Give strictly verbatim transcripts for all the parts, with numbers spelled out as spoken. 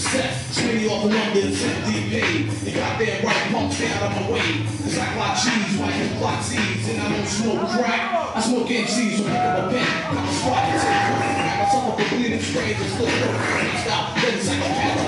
success. Swing off the numbers, M D P. You got that right, pump, stay out of my way. Cause I clock cheese, white and block seeds, and I don't smoke crack. I smoke M Cs, so pick up a pen, got a spot and take a crack. Grab myself up a bleeding spray, just look for it. Stop, then it's like a path.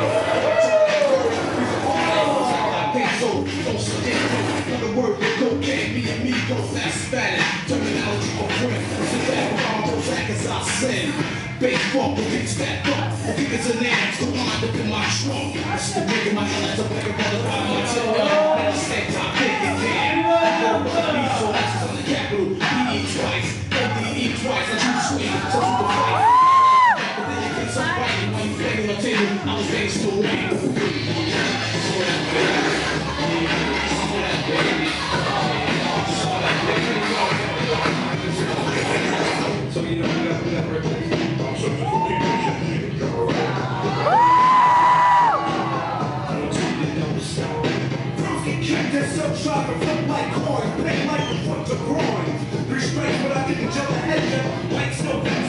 So, don't sit down, not a word that cocaine, me and me go fast Spanish. Terminology of friend, sit back around those actors I send. Bass funk, the beats back up. I think it's a name, so wind up in my trunk. I still breaking my head, I'm breaking my head, I'm gonna tell ya. At the same time, think it can. I go with the beat, so that's on the capital. D E twice, M D E twice, I choose swing, so to the fight. But then you get some fighting when you bang on the table, I was banging still waiting. So you know, we got we got reputation. Also, just keep this shit. Keep this up, try to flip like coin, play like the front to groin. Restrain what I think each other head, like snow.